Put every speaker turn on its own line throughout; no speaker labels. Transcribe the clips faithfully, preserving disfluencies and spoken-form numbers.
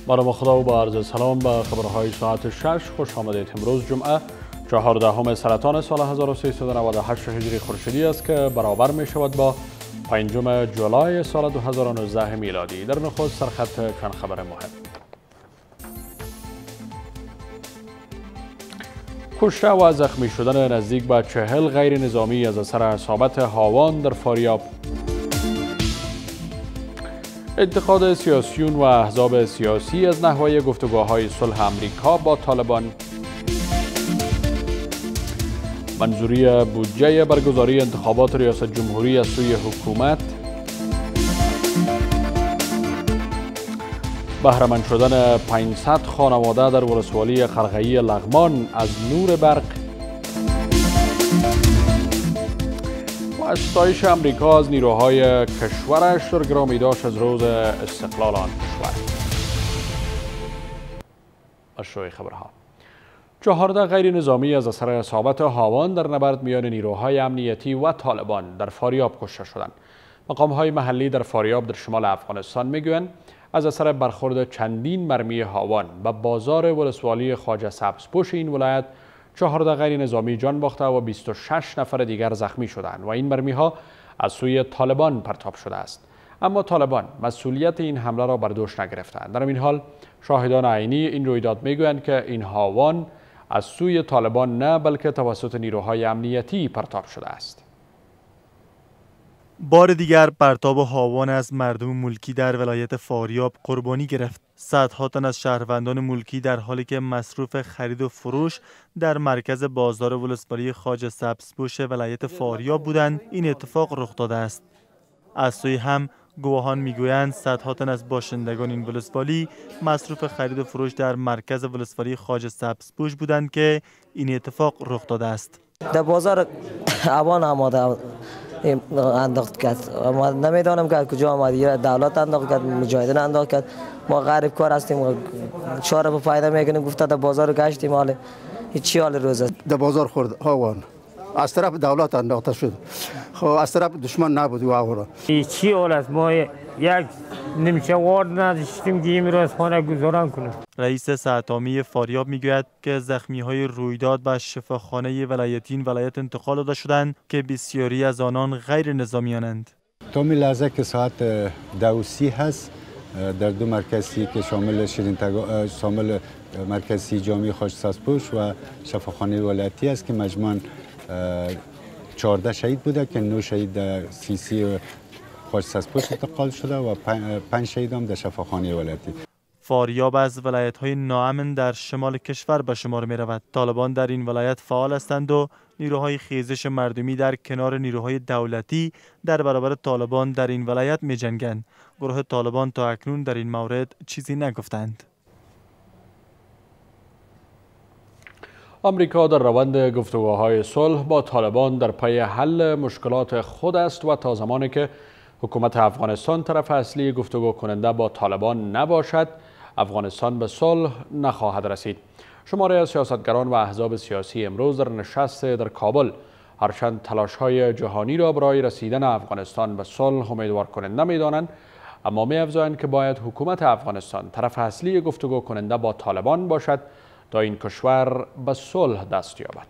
با نام خدا و با عرض سلام به خبرهای ساعت شش خوش آمدید. امروز جمعه چهاردهم سرطان سال هزار و سیصد و نود و هشت هجری خورشیدی است که برابر می شود با پنجم جولای سال دو هزار و نوزده میلادی. در نخست سرخط چند خبر مهم. کشته و زخمی شدن نزدیک به چهل غیر نظامی از اثر اصابت هاوان در فاریاب. انتقاد سیاسیون و احزاب سیاسی از نحوه گفتگوهای صلح امریکا با طالبان. منظوری بودجه برگزاری انتخابات ریاست جمهوری از سوی حکومت. بهره‌مند شدن پانصد خانواده در ولسوالی خرغه‌ای لغمان از نور برق. و ستایش امریکا از نیروهای کشورش در گرامی داشت از روز استقلال آن کشور. اشروی خبرها. چهارده غیر نظامی از اثر اصابت هاوان در نبرد میان نیروهای امنیتی و طالبان در فاریاب کشته شدند. مقام‌های محلی در فاریاب در شمال افغانستان میگویند از اثر برخورد چندین مرمی هاوان به بازار ولسوالی خواجه سبزپوش این ولایت چهارده غیر نظامی جان باخته و بیست و شش نفر دیگر زخمی شدند و این مرمی ها از سوی طالبان پرتاب شده است. اما طالبان مسئولیت این حمله را بر دوش نگرفتند. در این حال شاهدان عینی این رویداد میگویند که این هاوان از سوی طالبان نه بلکه توسط نیروهای امنیتی پرتاب شده است.
بار دیگر پرتاب هاوان از مردم ملکی در ولایت فاریاب قربانی گرفت. صدها تن از شهروندان ملکی در حالی که مصروف خرید و فروش در مرکز بازار ولسوالی خواجه سبزپوش ولایت فاریاب بودند این اتفاق رخ داده است. از سوی هم گواهان میگویند صدها تن از باشندگان این ولسوالی مصروف خرید و فروش در مرکز ولسوالی خواجه سبزپوش بودند که این اتفاق رخ داده است.
در بازار اوان آماده انداخت کرد. ما نمیدانم که کجا آمده. دولت انداخت کرد، مجاهدین انداخت کرد. ما غریب کار هستیم، چهار به فایده میکنیم. گفته در بازار گشتیم، حال هیچ حال روز است.
در بازار خورد هاوان از طرف دولت انداخته شد، خب از طرف دشمن نبود و آورا.
چی حال است؟ ما یک نمیشه وارد نداشتیم که این از خانه گذاران کنیم.
رئیس سعتامی فاریاب میگوید که زخمی های رویداد به شفاخانه ولایتین ولایت انتقال داده شدند که بسیاری از آنان غیر نظامیانند.
تا می لحظه که ساعت دو سی هست در دو مرکزی که شامل شیرین شامل مرکزی جامعه خواجه سبزپوش و شفاخانه ولایتی است که مجموعاً چهارده شهید بوده که نه شهید در سی سی خواجه سبزپوش انتقال شده و پنج شهید هم در شفاخانه ولایتی.
فاریاب از ولایت‌های ناامن در شمال کشور به شمار می‌رود. طالبان در این ولایت فعال هستند و نیروهای خیزش مردمی در کنار نیروهای دولتی در برابر طالبان در این ولایت می‌جنگند. گروه طالبان تا اکنون در این مورد چیزی نگفتند.
آمریکا در روند گفتگوهای صلح با طالبان در پی حل مشکلات خود است و تا زمانی که حکومت افغانستان طرف اصلی گفتگو کننده با طالبان نباشد، افغانستان به صلح نخواهد رسید. شماری از سیاستگران و احزاب سیاسی امروز در نشست در کابل هرچند تلاش‌های جهانی را برای رسیدن افغانستان به صلح امیدوار کننده می‌دانند، اما می‌افزایند که باید حکومت افغانستان طرف اصلی گفتگو کننده با طالبان باشد تا این کشور به صلح دست یابد.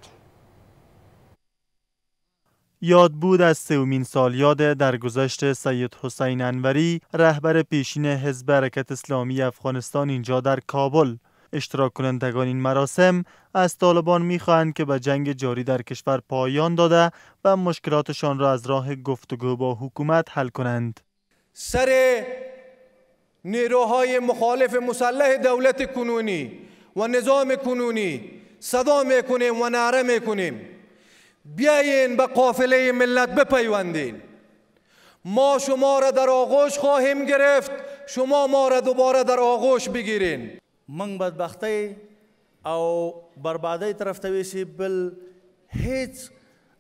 یاد بود از سومین سالیاد درگذشت سید حسین انوری رهبر پیشین حزب حرکت اسلامی افغانستان اینجا در کابل. اشتراک کنندگان این مراسم از طالبان می‌خواهند که به جنگ جاری در کشور پایان داده و مشکلاتشان را از راه گفتگو با حکومت حل کنند.
سر نیروهای مخالف مسلح دولت کنونی و نظام کنونی صدا میکنیم و نعره میکنیم بیاین به قافله ملت بپیوندین. ما شما را در آغوش خواهیم گرفت، شما ما را دوباره در آغوش بگیرین.
من بدبختی او بربادی طرف ته ویسي بل هیڅ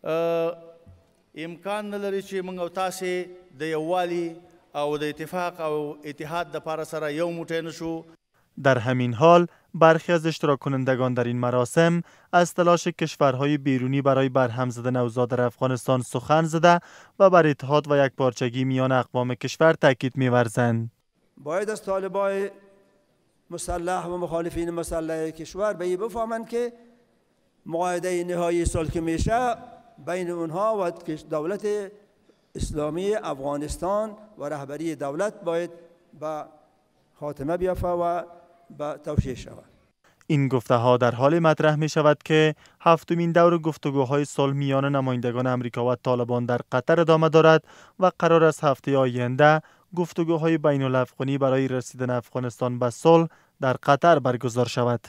امکان نه لري چې موږ او تاسې د یووالي او د اتفاق او اتحاد د پاره سره یو موټی نشو.
در همین حال برخی از اشتراک کنندگان در این مراسم از تلاش کشورهای بیرونی برای برهم زدن اوضاع در افغانستان سخن زده و بر اتحاد و یکپارچگی میان اقوام کشور تاکید می‌ورزند.
باید از طالبان مسلح و مخالفین مسلح کشور به این بفهمند که معاهده نهایی صلح که میشه بین اونها و دولت اسلامی افغانستان و رهبری دولت باید به خاتمه بیافته و به توشیح شود.
این گفته ها در حال مطرح می شود که هفتمین دور گفتگوهای صلح میان نمایندگان امریکا و طالبان در قطر ادامه دارد و قرار است هفته آینده گفتگوهای بین الافغانی برای رسیدن افغانستان به صلح در قطر برگزار شود.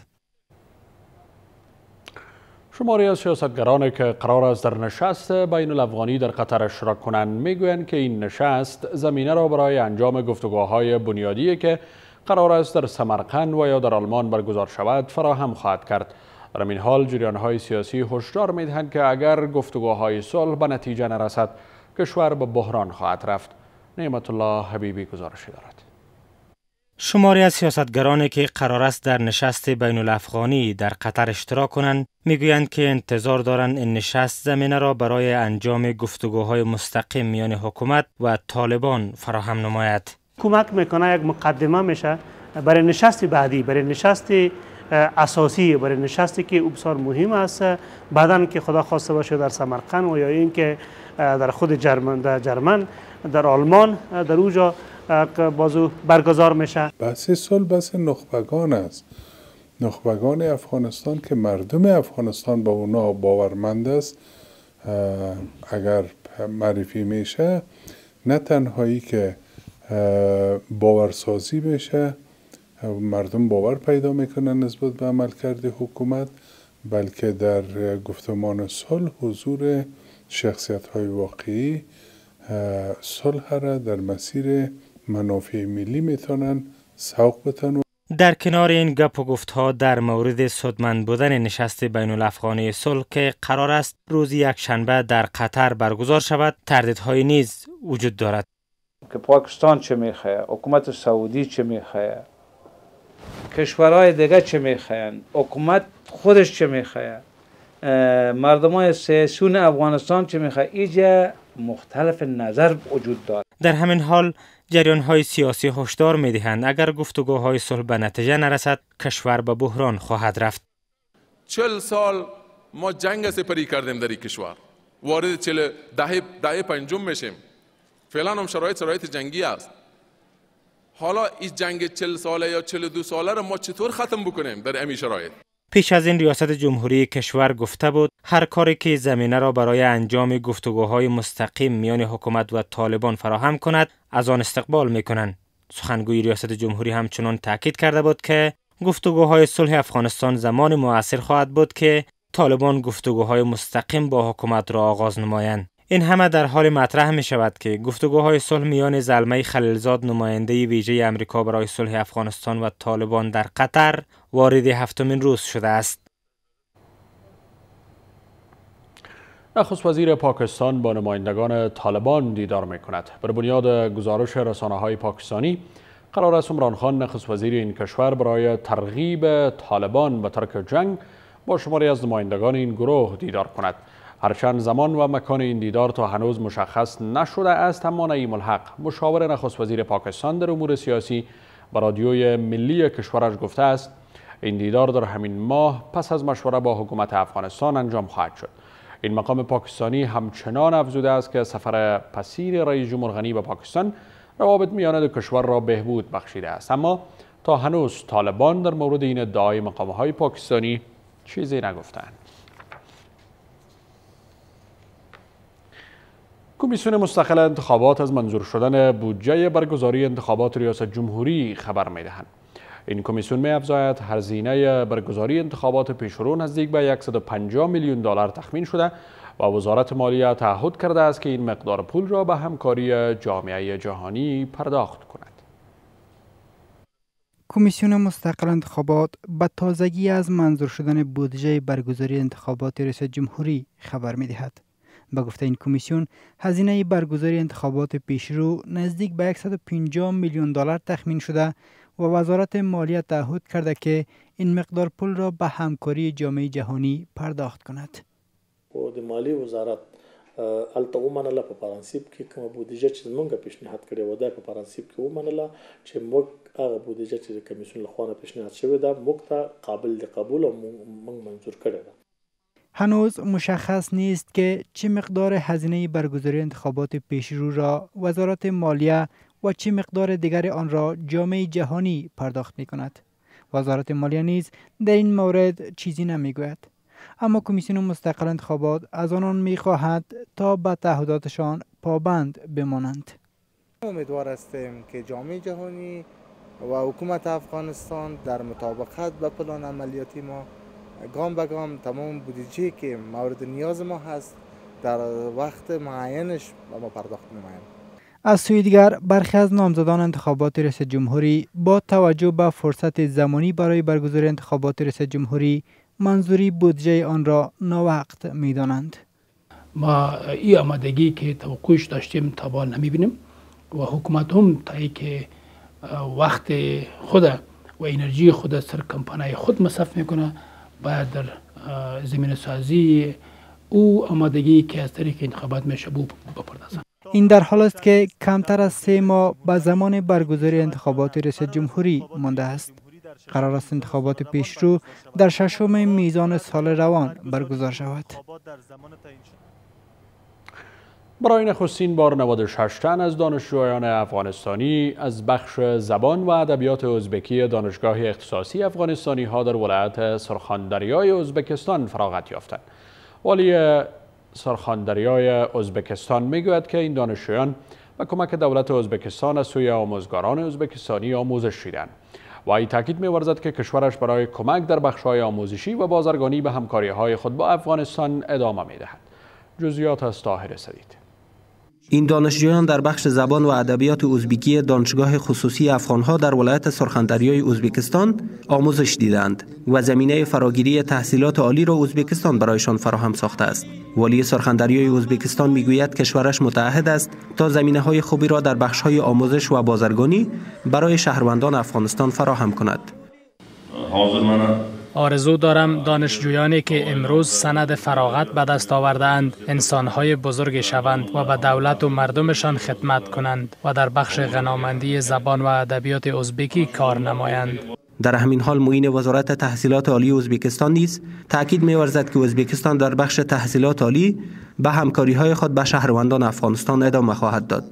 شماری از سیاستگرانی که قرار است در نشست بین الافغانی در قطر اشتراک کنند میگویند که این نشست زمینه را برای انجام گفتگوهای بنیادی که قرار است در سمرقند و یا در آلمان برگزار شود فراهم خواهد کرد. در این حال جریان‌های سیاسی هشدار می‌دهند که اگر گفتگوهای صلح به نتیجه نرسد کشور به بحران خواهد رفت. نعمت الله حبیبی گزارشی دارد.
شماری از سیاستگرانی که قرار است در نشست بین الافغانی در قطر اشتراک کنند میگویند که انتظار دارند این نشست زمینه را برای انجام گفتگوهای مستقیم میان حکومت و طالبان فراهم نماید.
کمک میکنه، یک مقدمه میشه برای نشست بعدی، برای نشست اساسی، برای نشستی که بسیار مهم است بعداً که خدا خواسته باشه در سمرقند و یا این که در خود جرمن در جرمن در آلمان در اوجا بازو برگزار میشه.
بحث صلح بحث نخبگان است، نخبگان افغانستان که مردم افغانستان با اونا باورمند است. اگر معرفی میشه نه تنهایی که باورسازی بشه، مردم باور پیدا میکنن نسبت به عملکرد حکومت، بلکه در گفتمان صلح حضور شخصیت های واقعی صلح را در مسیر منافع ملی میتونن سوق بتن.
در کنار این گپ و گفتها در مورد سودمند بودن نشست بین الافغانی صلح که قرار است روز یک شنبه در قطر برگزار شود، تردیدهای نیز وجود دارد.
که پاکستان چه میخواه، حکومت سعودی چه میخواه، کشورهای دیگه چه میخواین، حکومت خودش چه میخواه، مردمان سیاسیون افغانستان چه میخواه، اینجا مختلف نظر وجود دارد.
در همین حال جریان‌های سیاسی هشدار می‌دهند اگر گفتگوهای صلح به نتیجه نرسد کشور به بحران خواهد رفت.
چهل سال ما جنگ سپری کردیم در این کشور، وارد چهل دهه دهه پنجم میشیم. فعلا هم شرایط شرایط جنگی است. حالا این جنگ چهل ساله یا چهل و دو ساله را ما چطور ختم بکنیم در این شرایط؟
پیش از این ریاست جمهوری کشور گفته بود هر کاری که زمینه را برای انجام گفتگوهای مستقیم میان حکومت و طالبان فراهم کند از آن استقبال میکنند. سخنگوی ریاست جمهوری همچنان تاکید کرده بود که گفتگوهای صلح افغانستان زمان مناسب خواهد بود که طالبان گفتگوهای مستقیم با حکومت را آغاز نمایند. این همه در حال مطرح می شود که گفتگوهای صلح میان زلمه خلیلزاد نماینده ویژه امریکا برای صلح افغانستان و طالبان در قطر وارد هفتمین روز شده است.
نخست وزیر پاکستان با نمایندگان طالبان دیدار می کند. بر بنیاد گزارش رسانه‌های پاکستانی قرار است عمران خان نخست وزیر این کشور برای ترغیب طالبان به ترک جنگ با شماری از نمایندگان این گروه دیدار کند. هرچند زمان و مکان این دیدار تا هنوز مشخص نشده است، اما نعیم الحق مشاور نخست وزیر پاکستان در امور سیاسی به رادیوی ملی کشورش گفته است این دیدار در همین ماه پس از مشوره با حکومت افغانستان انجام خواهد شد. این مقام پاکستانی همچنان افزوده است که سفر پسیر رئیس جمهور غنی به پاکستان روابط میان دو کشور را بهبود بخشیده است، اما تا هنوز طالبان در مورد این ادعای مقام‌های پاکستانی چیزی نگفتند. کمیسیون مستقل انتخابات از منظور شدن بودجه برگزاری انتخابات ریاست جمهوری خبر می‌دهند. این کمیسیون می‌افزاید هزینه برگزاری انتخابات پیشرو نزدیک به صد و پنجاه میلیون دلار تخمین شده و وزارت مالیه تعهد کرده است که این مقدار پول را به همکاری جامعه جهانی پرداخت کند.
کمیسیون مستقل انتخابات به تازگی از منظور شدن بودجه برگزاری انتخابات ریاست جمهوری خبر می‌دهد. به گفته این کمیسیون هزینه برگزاری انتخابات پیشرو نزدیک به صد و پنجاه میلیون دلار تخمین شده و وزارت مالیه تعهد کرده که این مقدار پول را به همکاری جامعه جهانی پرداخت کند.
بود مالی وزارت الته ومنله په پرانسیب کې کومه بودیجه چې موږ پیشنهاد کړې و ده په پرانسیب کې ومنله چې موږ هغه بودیجه چې د کمیسیون له خوا نه پیشنهاد شوې ده موږ ته قابل د قبول او موږ منظور کړې ده.
هنوز مشخص نیست که چه مقدار هزینه برگزاری انتخابات پیشرو را وزارت مالیه و چه مقدار دیگر آن را جامعه جهانی پرداخت می کند. وزارت مالیه نیز در این مورد چیزی نمی گوید. اما کمیسیون مستقل انتخابات از آنان می خواهد تا به تعهداتشان پابند بمانند.
امیدوار هستیم که جامعه جهانی و حکومت افغانستان در مطابقت با پلان عملیاتی ما گام به گام تمام بودجه که مورد نیاز ما هست در وقت معینش ما پرداخت نماییم.
از سوی دیگر برخی از نامزدان انتخابات ریاست جمهوری با توجه به فرصت زمانی برای برگزاری انتخابات ریاست جمهوری منظوری بودجه آن را ناوقت می‌دانند.
ما این آمادگی که توقعش داشتیم تا بال نمی‌بینیم و حکومت هم تا که وقت خود و انرژی خود سر کمپانی خود مصرف میکنه باید در زمین سازی او آمادگی که از طریق انتخابات میشه بپردازند.
این در حال است که کمتر از سه ماه به زمان برگزاری انتخابات ریاست جمهوری مانده است. قرار است انتخابات پیشرو در ششم میزان سال روان برگزار شود.
برای نخستین بار نود و شش تن از دانشجویان افغانستانی از بخش زبان و ادبیات ازبکی دانشگاه اختصاصی افغانستانی ها در ولایت سرخاندریای ازبکستان فراغت یافتند. والی سرخاندریای ازبکستان میگوید که این دانشجویان با کمک دولت ازبکستان از سوی آموزگاران ازبکستانی آموزش دیدند. و این تاکید می‌ورزد که کشورش برای کمک در بخش‌های آموزشی و بازرگانی به همکاری‌های خود با افغانستان ادامه می‌دهد. جزئیات از طاهر سدید.
این دانشجویان در بخش زبان و ادبیات ازبکی دانشگاه خصوصی افغانها در ولایت سرخاندریای ازبکستان آموزش دیدند و زمینه فراگیری تحصیلات عالی را ازبکستان برایشان فراهم ساخته است. والی سرخاندریای ازبکستان میگوید کشورش متعهد است تا زمینه‌های خوبی را در بخش‌های آموزش و بازرگانی برای شهروندان افغانستان فراهم کند.
حاضر من
آرزو دارم دانشجویانی که امروز سند فراغت به دست آورده‌اند انسان‌های بزرگی شوند و به دولت و مردمشان خدمت کنند و در بخش غنامندی زبان و ادبیات ازبکی کار نمایند.
در همین حال معین وزارت تحصیلات عالی ازبکستان نیز تاکید می‌ورزد که ازبکستان در بخش تحصیلات عالی به همکاری‌های خود با شهروندان افغانستان ادامه خواهد داد.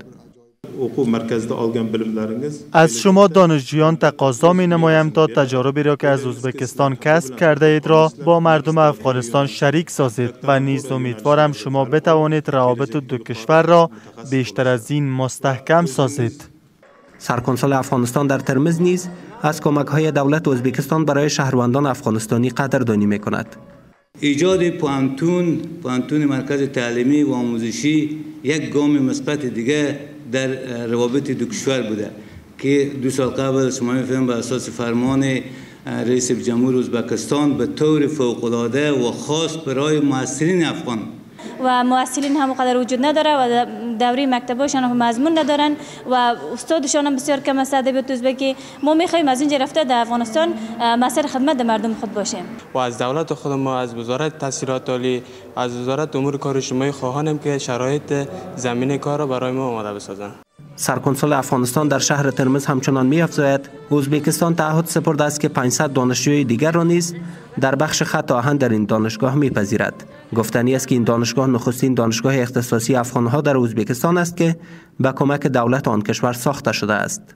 از شما دانشجویان تقاضا می نمایم تا تجاربی را که از ازبکستان کسب کرده اید را با مردم افغانستان شریک سازید و نیز امیدوارم شما بتوانید روابط دو کشور را بیشتر از این مستحکم سازید.
سرکنسول افغانستان در ترمز نیز از کمک‌های دولت ازبکستان برای شهروندان افغانستانی قدردانی می‌کند.
ایجاد پوانتون، پوانتون مرکز تعلیمی و آموزشی یک گام مثبت دیگه در روابط دو کشور بوده که دو سال قبل شما می‌فهمید بر اساس فرمان رئیس جمهور ازبکستان به طور فوق‌العاده و خاص برای معاصرین افغان
و معاصرین هم قدر وجود نداره و دوره مکتبشان هم مضمون ندارن و استادشان هم بسیار کم است. ادبیات ازبکی ما می‌خوایم از اینجا رفته در افغانستان مسئله خدمت مردم خود باشیم
و از دولت خود ما از وزارت تحصیلات عالی از وزارت امور کار اجتماعی خواهانیم که شرایط زمینه کار را برای ما آماده بسازند.
سرکنسول افغانستان در شهر ترمز همچنان می‌افزاید ازبکستان تعهد سپرده است که پانصد دانشجوی دیگر را نیز در بخش خط آهن در این دانشگاه می‌پذیرد. گفتنی است که این دانشگاه نخستین دانشگاه اختصاصی افغان‌ها در ازبکستان است که با کمک دولت آن کشور ساخته شده است.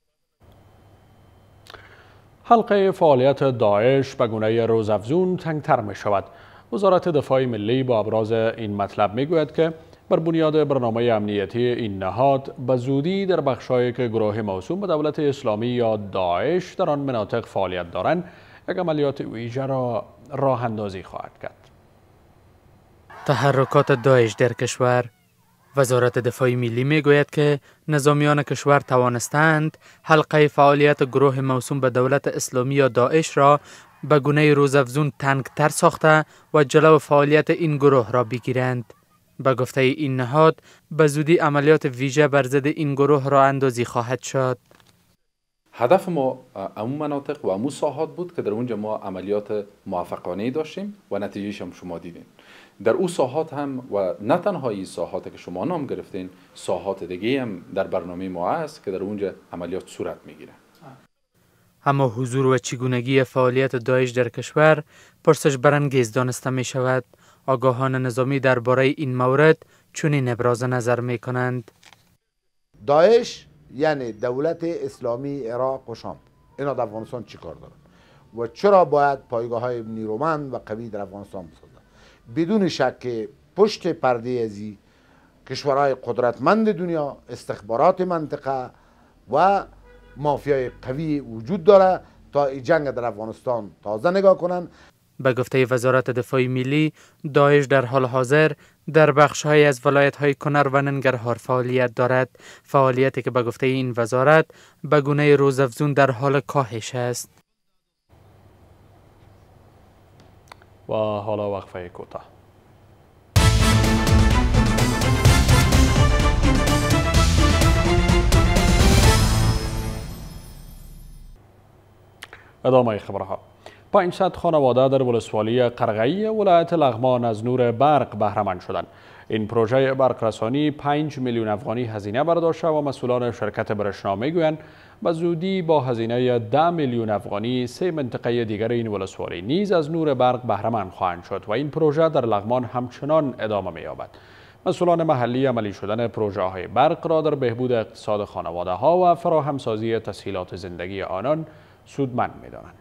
حلقه فعالیت داعش به گونه روزافزون تنگتر می شود. وزارت دفاع ملی با ابراز این مطلب می گوید که بر بنیاد برنامه امنیتی این نهاد به زودی در بخش‌هایی که گروه موسوم به دولت اسلامی یا داعش در آن مناطق فعالیت دارند یک عملیات ویژه را راه اندازی خواهد کرد.
تحرکات داعش در کشور. وزارت دفاع ملی می گوید که نظامیان کشور توانستند حلقه فعالیت گروه موسوم به دولت اسلامی یا داعش را به گونه روزافزون تنگتر ساخته و جلو فعالیت این گروه را بگیرند. به گفته این نهاد به زودی عملیات ویژه بر ضد این گروه را اندازی خواهد شد.
هدف ما امو مناطق و امو ساحات بود که در اونجا ما عملیات موفقانه داشتیم و نتیجهش هم شما دیدین. در او ساحات هم و نه تنها این ساحاتی که شما نام گرفتین، ساحات دیگه هم در برنامه ما هست که در اونجا عملیات صورت میگیره.
اما حضور و چگونگی فعالیت داعش در کشور پرسش برانگیز دانسته می شود. آگاهان نظامی درباره این مورد چنین ابراز نظر می کنند.
داعش یعنی دولت اسلامی عراق و شام، اینا در افغانستان چی کار دارن و چرا باید پایگاه های نیرومند و قوی در افغانستان بسازن؟ بدون شک پشت پرده ازی کشورهای قدرتمند دنیا، استخبارات منطقه و مافیای قوی وجود داره تا این جنگ در افغانستان تازه نگاه کنن.
به گفته وزارت دفاع ملی، داعش در حال حاضر در بخش‌های از ولایت‌های کنر و ننگرهار فعالیت دارد، فعالیتی که به گفته این وزارت به گونه روزافزون در حال کاهش است.
و حالا وقفه کوتاه. ادامه خبرها. پانصد خانواده در ولسوالی قرغه‌ای ولایت لغمان از نور برق بهره مند شدند. این پروژه برق رسانی پنج میلیون افغانی هزینه برداشته و مسئولان شرکت برشنا میگویند به زودی با هزینه ده میلیون افغانی سه منطقه دیگر این ولسوالی نیز از نور برق بهره مند خواهند شد و این پروژه در لغمان همچنان ادامه می‌یابد. مسئولان محلی عملی شدن پروژه های برق را در بهبود اقتصاد خانواده ها و فراهمسازی تسهیلات زندگی آنان سودمند می‌دانند.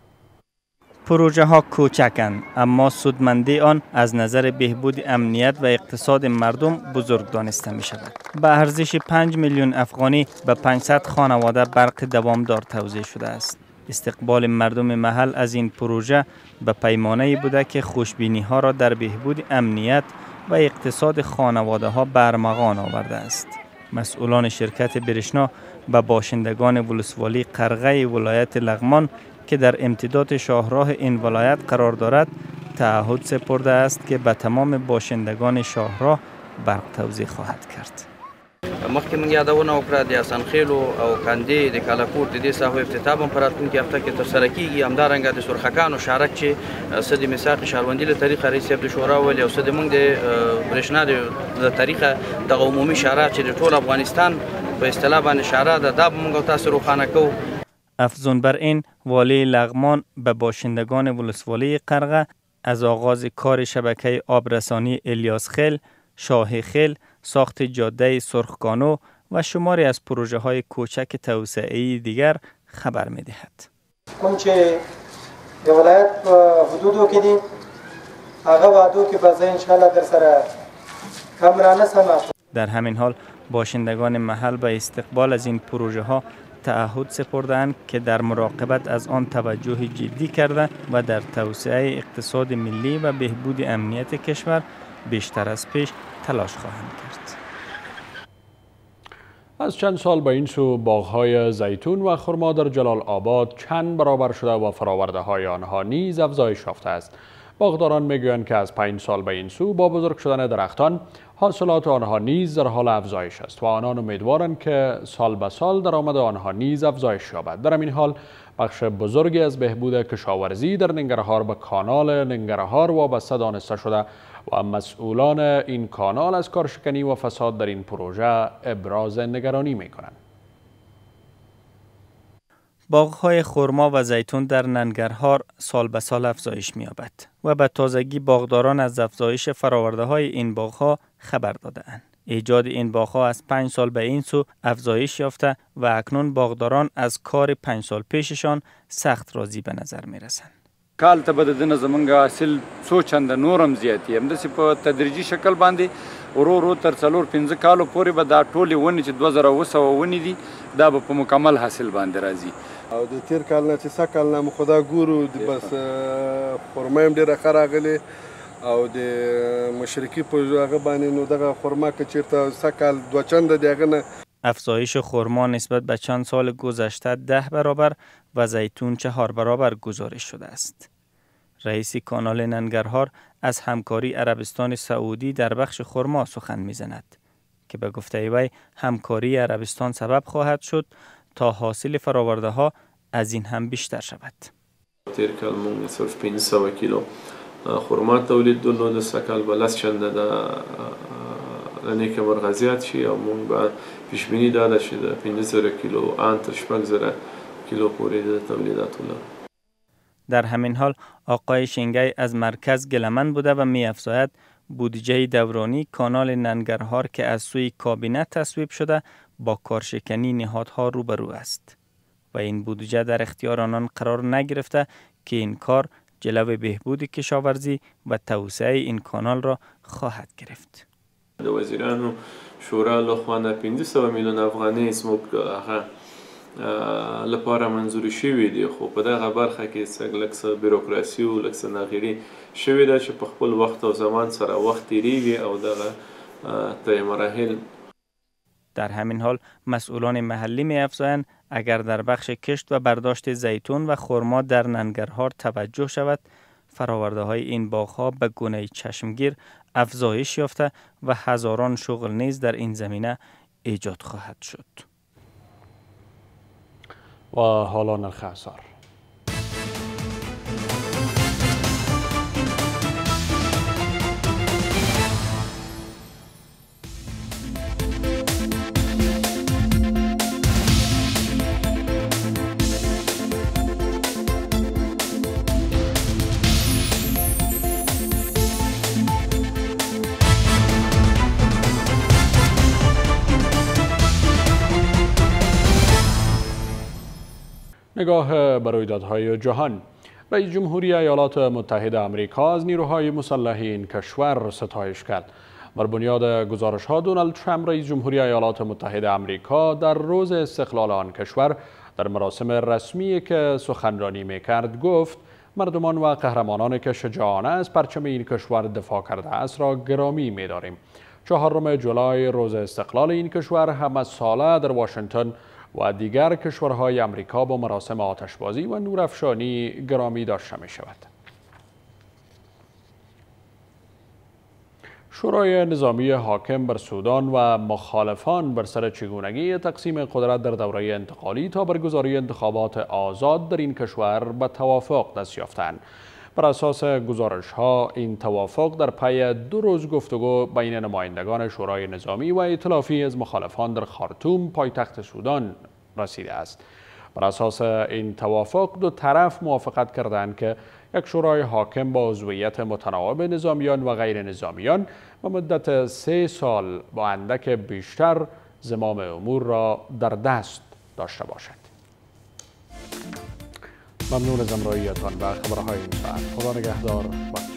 پروژه ها کوچکند اما سودمندی آن از نظر بهبود امنیت و اقتصاد مردم بزرگ دانسته می شود. به ارزش پنج میلیون افغانی به پانصد خانواده برق دوامدار توزیع شده است. استقبال مردم محل از این پروژه به پیمانه بوده که خوشبینی ها را در بهبود امنیت و اقتصاد خانواده ها برمغان آورده است. مسئولان شرکت برشنا به باشندگان ولسوالی قرغه ولایت لغمان که در امتداد شاهراه این ولایت قرار دارد تعهد سپرده است که به تمام باشندگان شاهراه برق توزیع خواهد کرد.
مخکې موږ یادونه وکړه د اسانخیلو او کندې د کالاکوټ د دې ساحو افتتاح هم په راتلونکي هفته کې ترسره کیږي. همدارنګه د سرخکانو شارک چې څه د میثاق شهروندي له طریقه رئیس صاحب د شورا ویلي او څه د موږ د برېښنا د طریقه دغه عمومي شاره چې د ټول افغانستان په اصطلاح باندې شاره ده دا به موږ تاسو روښانه کوو.
افزون بر این والی لغمان به باشندگان ولسوالی قرغه از آغاز کار شبکه آبرسانی الیاس خیل، شاه خیل، ساخت جاده سرخکانو و شماری از پروژه های کوچک توسعه‌ای دیگر خبر می دهد.
کوم چې د ولایت حدودو کې دي هغه وعدو کې به ان شاء الله در سره کامرانه سم.
در همین حال باشندگان محل به استقبال از این پروژه ها تعهد سپردند که در مراقبت از آن توجه جدی کرده و در توسعه اقتصاد ملی و بهبود امنیت کشور بیشتر از پیش تلاش خواهند کرد.
از چند سال به این سو باغ‌های زیتون و خرما در جلال آباد چند برابر شده و فراورده های آنها نیز افزایش یافته است. باغداران میگویند که از پنج سال به این سو با بزرگ شدن درختان حاصلات آنها نیز در حال افزایش است و آنان امیدوارند که سال به سال درآمد آنها نیز افزایش یابد. در این حال بخش بزرگی از بهبود کشاورزی در ننگرهار به کانال ننگرهار وابسته دانسته شده و مسئولان این کانال از کارشکنی و فساد در این پروژه ابراز نگرانی می‌کنند.
باغ‌های خرما و زیتون در ننگرهار سال به سال افزایش می‌یابد و به تازگی باغداران از افزایش فرآورده‌های این باغ‌ها خبر داده‌اند. ایجاد این باغ‌ها از پنج سال به این سو افزایش یافته و اکنون باغداران از کار پنج سال پیششان سخت راضی به نظر می‌رسند.
کال ته به د دنه زمونږ حاصل څو چنده نورم زیاتې همداسې په تدریجي شکل باندې ورو ورو تر څلور پنځه کالو پورې به دا ټولې ونې چې دوه زره اوه سوه ونې دي دا به په مکمل حاصل باندې راځي.
او د تیر کال نه چې سږ کال نه مو خدا ګورو بس خرما هم ډېره ښه راغلې او د مشرقي په هغه باندې نو دغه خرما که چېرته سږ کال دوه چنده د هغه نه
افزایش خرما نسبت به چند سال گذشته ده برابر و زیتون چهار برابر گزارش شده است. رئیس کانال ننگرهار از همکاری عربستان سعودی در بخش خرما سخن می‌زند که به گفته وی همکاری عربستان سبب خواهد شد تا حاصل فراورده ها از این هم بیشتر شود.
تیر کال مونږ صرف پنځه سوه کیلو خرما تولید درلود، سږ کال به لس چنده د لنې کمرغه زیات شي او مونږ به پیشبیني دا ده چې د پنځه زره کیلو آن تر شپږ زره کیلو پورې د تولیداتو لرو.
در همین حال آقای شنگی از مرکز گلمن بوده و می افزاید بودجه دورانی کانال ننگرهار که از سوی کابینه تصویب شده با کارشکنی نهادها روبرو است و این بودجه در اختیار آنان قرار نگرفته که این کار جلو بهبود کشاورزی و توسعه این کانال را خواهد گرفت.
د وزیرانو شورا لخوا نه پنځه سوه میلیون افغانۍ زموږ هغه لپاره منظوري شوي دي، خو په دغه برخه کې لږ څه بیروکراسي او لږ څه ناغېړي شوې ده چې په خپل وخت او زمان سره وخت تېرېږي او دغه طی مراحل.
در همین حال مسئولان محلی می افزایند اگر در بخش کشت و برداشت زیتون و خرما در ننگرهار توجه شود، فراورده های این باغ‌ها به گونه چشمگیر افزایش یافته و هزاران شغل نیز در این زمینه ایجاد خواهد شد.
و حالا نرخ اسعار. نگاه بر رویدادهای جهان. رئیس جمهوری ایالات متحده آمریکا از نیروهای مسلح این کشور ستایش کرد. بر بنیاد گزارش‌ها دونالد ترامپ رئیس جمهوری ایالات متحده آمریکا در روز استقلال آن کشور در مراسم رسمی که سخنرانی می‌کرد گفت مردمان و قهرمانان که شجاعانه از پرچم این کشور دفاع کرده است را گرامی می‌داریم. چهارم جولای روز استقلال این کشور همه ساله در واشنگتن و دیگر کشورهای امریکا با مراسم آتشبازی و نورافشانی گرامی داشته می شود. شورای نظامی حاکم بر سودان و مخالفان بر سر چگونگی تقسیم قدرت در دوره انتقالی تا برگزاری انتخابات آزاد در این کشور به توافق دست یافتند. بر اساس گزارش ها این توافق در پی دو روز گفتگو بین نمایندگان شورای نظامی و ائتلافی از مخالفان در خارتوم پایتخت سودان رسیده است. بر اساس این توافق دو طرف موافقت کردند که یک شورای حاکم با عضویت متناوب نظامیان و غیر نظامیان و مدت سه سال با اندک بیشتر زمام امور را در دست داشته باشد. ممنون از همراهیتان و خبرهای این ساعت. خدا نگهدار.